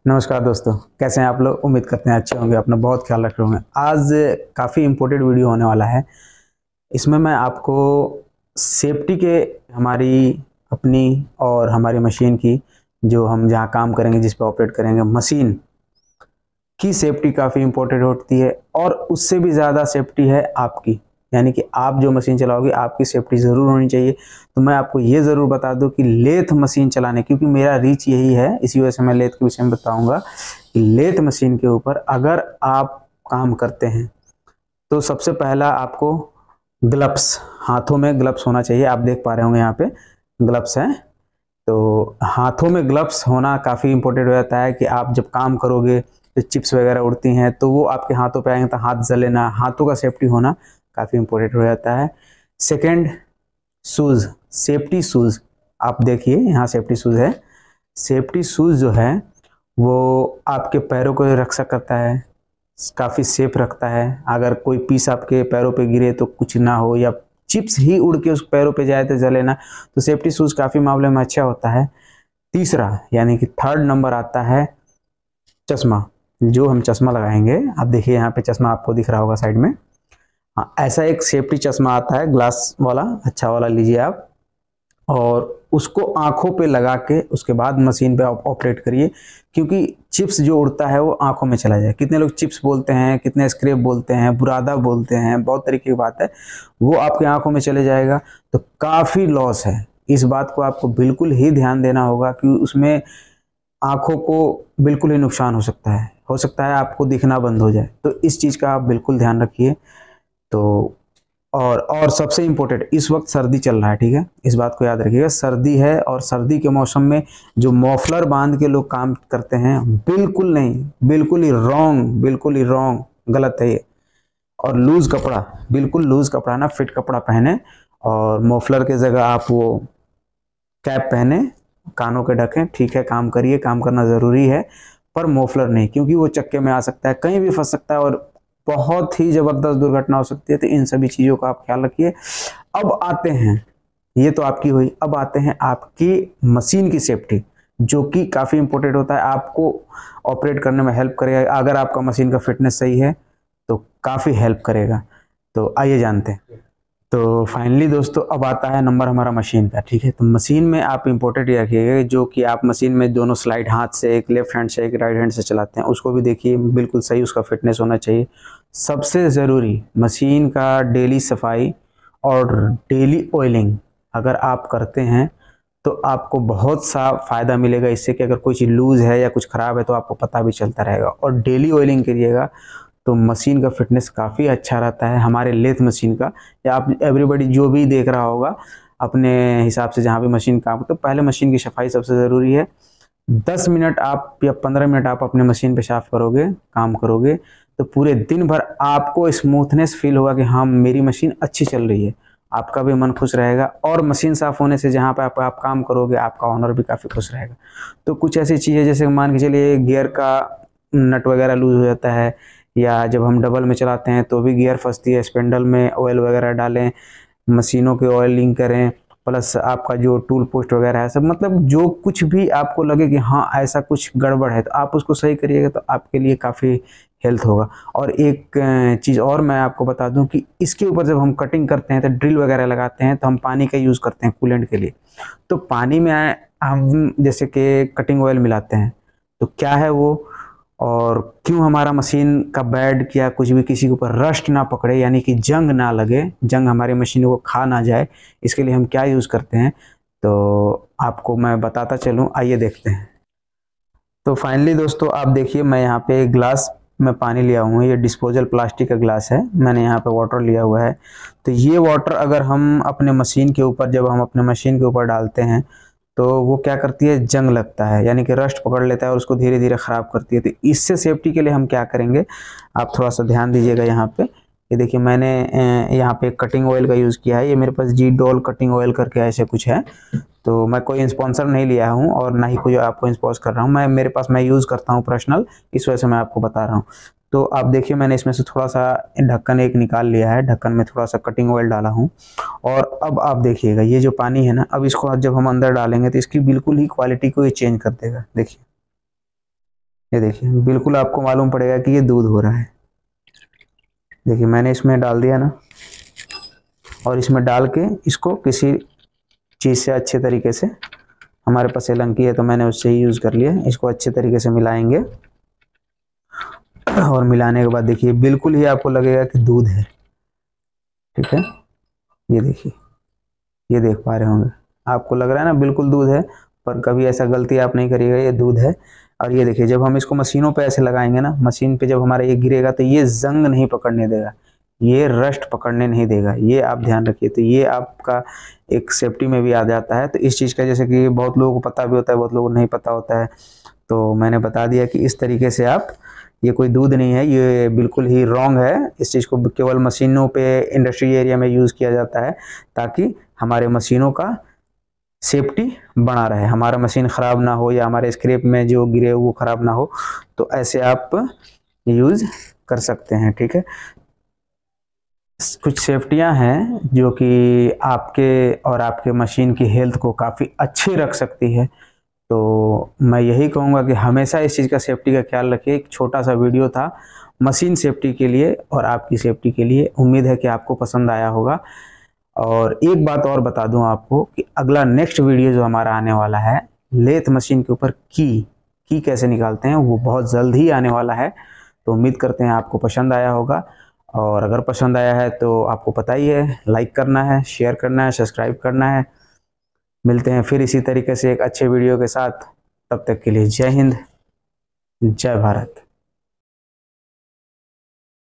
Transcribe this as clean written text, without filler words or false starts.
नमस्कार दोस्तों, कैसे हैं आप लोग। उम्मीद करते हैं अच्छे होंगे, अपना बहुत ख्याल रख रहे होंगे। आज काफ़ी इम्पोर्टेंट वीडियो होने वाला है। इसमें मैं आपको सेफ्टी के हमारी अपनी और हमारी मशीन की, जो हम जहां काम करेंगे, जिस पर ऑपरेट करेंगे, मशीन की सेफ्टी काफ़ी इम्पोर्टेंट होती है। और उससे भी ज़्यादा सेफ्टी है आपकी, यानी कि आप जो मशीन चलाओगे आपकी सेफ्टी ज़रूर होनी चाहिए। तो मैं आपको ये ज़रूर बता दूं कि लेथ मशीन चलाने, क्योंकि मेरा रीच यही है, इसी वजह से मैं लेथ के विषय में बताऊंगा कि लेथ मशीन के ऊपर अगर आप काम करते हैं तो सबसे पहला आपको ग्लव्स, हाथों में ग्लव्स होना चाहिए। आप देख पा रहे होंगे यहाँ पे ग्लव्स हैं। तो हाथों में ग्लव्स होना काफ़ी इम्पोर्टेंट हो जाता है कि आप जब काम करोगे तो चिप्स वगैरह उड़ती हैं तो वो आपके हाथों पे आएंगे तो हाथ जलेना, हाथों का सेफ्टी होना काफ़ी इम्पोर्टेंट हो जाता है। Second, shoes, safety shoes. आप देखिए यहाँ सेफ्टी शूज़ है। सेफ्टी शूज़ जो है वो आपके पैरों को रक्षा करता है, काफ़ी सेफ रखता है। अगर कोई पीस आपके पैरों पे गिरे तो कुछ ना हो, या चिप्स ही उड़ के उस पैरों पे जाए तो जले ना। तो सेफ्टी शूज़ काफ़ी मामले में अच्छा होता है। तीसरा यानी कि थर्ड नंबर आता है चश्मा। जो हम चश्मा लगाएंगे, आप देखिए यहाँ पे चश्मा आपको दिख रहा होगा साइड में। हाँ, ऐसा एक सेफ्टी चश्मा आता है, ग्लास वाला, अच्छा वाला लीजिए आप, और उसको आंखों पे लगा के उसके बाद मशीन पे ऑपरेट करिए। क्योंकि चिप्स जो उड़ता है वो आंखों में चला जाए। कितने लोग चिप्स बोलते हैं, कितने स्क्रैप बोलते हैं, बुरादा बोलते हैं, बहुत तरीके की बात है, वो आपके आंखों में चले जाएगा तो काफ़ी लॉस है। इस बात को आपको बिल्कुल ही ध्यान देना होगा कि उसमें आंखों को बिल्कुल ही नुकसान हो सकता है आपको दिखना बंद हो जाए। तो इस चीज़ का आप बिल्कुल ध्यान रखिए। तो और सबसे इम्पोर्टेंट, इस वक्त सर्दी चल रहा है, ठीक है, इस बात को याद रखिएगा, सर्दी है। और सर्दी के मौसम में जो मफलर बांध के लोग काम करते हैं, बिल्कुल नहीं, बिल्कुल ही रॉन्ग, बिल्कुल ही रॉन्ग, गलत है ये। और लूज कपड़ा, बिल्कुल लूज कपड़ा ना, फिट कपड़ा पहने, और मफलर के जगह आप वो कैप पहने, कानों के ढकें, ठीक है, काम करिए, काम करना ज़रूरी है, पर मफलर नहीं, क्योंकि वो चक्के में आ सकता है, कहीं भी फंस सकता है और बहुत ही ज़बरदस्त दुर्घटना हो सकती है। तो इन सभी चीज़ों का आप ख्याल रखिए। अब आते हैं, ये तो आपकी हुई, अब आते हैं आपकी मशीन की सेफ्टी, जो कि काफ़ी इंपॉर्टेंट होता है, आपको ऑपरेट करने में हेल्प करेगा। अगर आपका मशीन का फिटनेस सही है तो काफ़ी हेल्प करेगा। तो आइए जानते हैं। तो फाइनली दोस्तों, अब आता है नंबर हमारा मशीन का, ठीक है। तो मशीन में आप इंपॉर्टेंट ये रखिएगा, जो कि आप मशीन में दोनों स्लाइड हाथ से, एक लेफ्ट हैंड से एक राइट हैंड से चलाते हैं, उसको भी देखिए, बिल्कुल सही उसका फिटनेस होना चाहिए। सबसे ज़रूरी मशीन का डेली सफाई और डेली ऑयलिंग अगर आप करते हैं तो आपको बहुत सा फ़ायदा मिलेगा इससे, कि अगर कोई चीज़ लूज़ है या कुछ ख़राब है तो आपको पता भी चलता रहेगा। और डेली ऑयलिंग करिएगा तो मशीन का फिटनेस काफ़ी अच्छा रहता है, हमारे लेथ मशीन का। या आप एवरीबॉडी जो भी देख रहा होगा अपने हिसाब से, जहाँ भी मशीन काम, तो पहले मशीन की सफाई सबसे ज़रूरी है। 10 मिनट आप या 15 मिनट आप अपने मशीन पे साफ करोगे, काम करोगे, तो पूरे दिन भर आपको स्मूथनेस फील होगा कि हाँ, मेरी मशीन अच्छी चल रही है। आपका भी मन खुश रहेगा, और मशीन साफ होने से जहाँ पे आप काम करोगे आपका ऑनर भी काफ़ी खुश रहेगा। तो कुछ ऐसी चीज़ें, जैसे मान के चलिए गियर का नट वगैरह लूज हो जाता है, या जब हम डबल में चलाते हैं तो भी गियर फंसती है, स्पेंडल में ऑयल वगैरह डालें, मशीनों के ऑयलिंग करें, प्लस आपका जो टूल पोस्ट वगैरह है सब, मतलब जो कुछ भी आपको लगे कि हाँ ऐसा कुछ गड़बड़ है तो आप उसको सही करिएगा, तो आपके लिए काफ़ी हेल्थ होगा। और एक चीज़ और मैं आपको बता दूं कि इसके ऊपर जब हम कटिंग करते हैं तो ड्रिल वगैरह लगाते हैं तो हम पानी का यूज़ करते हैं कूलेंट के लिए। तो पानी में हम जैसे कि कटिंग ऑयल मिलाते हैं, तो क्या है वो, और क्यों हमारा मशीन का बेड या कुछ भी किसी के ऊपर रस्ट ना पकड़े, यानी कि जंग ना लगे, जंग हमारी मशीन को खा ना जाए, इसके लिए हम क्या यूज़ करते हैं, तो आपको मैं बताता चलूँ, आइए देखते हैं। तो फाइनली दोस्तों, आप देखिए, मैं यहाँ पे एक ग्लास में पानी लिया हूँ, ये डिस्पोजल प्लास्टिक का ग्लास है, मैंने यहाँ पे वाटर लिया हुआ है। तो ये वाटर अगर हम अपने मशीन के ऊपर, जब हम अपने मशीन के ऊपर डालते हैं तो वो क्या करती है, जंग लगता है, यानी कि रस्ट पकड़ लेता है और उसको धीरे धीरे ख़राब करती है। तो इससे सेफ्टी के लिए हम क्या करेंगे, आप थोड़ा सा ध्यान दीजिएगा। यहाँ पे ये देखिए, मैंने यहाँ पे कटिंग ऑयल का यूज़ किया है, ये मेरे पास जी डॉल कटिंग ऑयल करके ऐसे कुछ है। तो मैं कोई स्पॉन्सर नहीं लिया हूँ और ना ही कोई आपको स्पॉन्सर कर रहा हूँ, मैं मेरे पास मैं यूज़ करता हूँ पर्सनल, इस वजह से मैं आपको बता रहा हूँ। तो आप देखिए, मैंने इसमें से थोड़ा सा ढक्कन एक निकाल लिया है, ढक्कन में थोड़ा सा कटिंग ऑयल डाला हूँ। और अब आप देखिएगा, ये जो पानी है ना, अब इसको जब हम अंदर डालेंगे तो इसकी बिल्कुल ही क्वालिटी को ये चेंज कर देगा। देखिए, ये देखिए बिल्कुल आपको मालूम पड़ेगा कि ये दूध हो रहा है। देखिए मैंने इसमें डाल दिया ना, और इसमें डाल के इसको किसी चीज़ से अच्छे तरीके से, हमारे पास एलंकी है तो मैंने उससे ही यूज़ कर लिया, इसको अच्छे तरीके से मिलाएंगे। और मिलाने के बाद देखिए बिल्कुल ही आपको लगेगा कि दूध है। ठीक है, ये देखिए, ये देख पा रहे होंगे, आपको लग रहा है ना बिल्कुल दूध है, पर कभी ऐसा गलती आप नहीं करिएगा, ये दूध है। और ये देखिए जब हम इसको मशीनों पे ऐसे लगाएंगे ना, मशीन पे जब हमारा ये गिरेगा तो ये जंग नहीं पकड़ने देगा, ये रस्ट पकड़ने नहीं देगा, ये आप ध्यान रखिए। तो ये आपका एक सेफ्टी में भी आ जाता है। तो इस चीज़ का जैसे कि बहुत लोगों को पता भी होता है, बहुत लोगों को नहीं पता होता है, तो मैंने बता दिया कि इस तरीके से आप, ये कोई दूध नहीं है, ये बिल्कुल ही रॉन्ग है। इस चीज़ को केवल मशीनों पे इंडस्ट्री एरिया में यूज़ किया जाता है ताकि हमारे मशीनों का सेफ्टी बना रहे, हमारा मशीन ख़राब ना हो या हमारे स्क्रैप में जो गिरे वो ख़राब ना हो। तो ऐसे आप यूज़ कर सकते हैं। ठीक है, कुछ सेफ्टियां हैं जो कि आपके और आपके मशीन की हेल्थ को काफ़ी अच्छी रख सकती है। तो मैं यही कहूँगा कि हमेशा इस चीज़ का सेफ्टी का ख्याल रखिए। एक छोटा सा वीडियो था मशीन सेफ्टी के लिए और आपकी सेफ्टी के लिए, उम्मीद है कि आपको पसंद आया होगा। और एक बात और बता दूं आपको कि अगला नेक्स्ट वीडियो जो हमारा आने वाला है लेथ मशीन के ऊपर की कैसे निकालते हैं, वो बहुत जल्द ही आने वाला है। तो उम्मीद करते हैं आपको पसंद आया होगा, और अगर पसंद आया है तो आपको पता ही है, लाइक करना है, शेयर करना है, सब्सक्राइब करना है। मिलते हैं फिर इसी तरीके से एक अच्छे वीडियो के साथ, तब तक के लिए जय हिंद, जय भारत।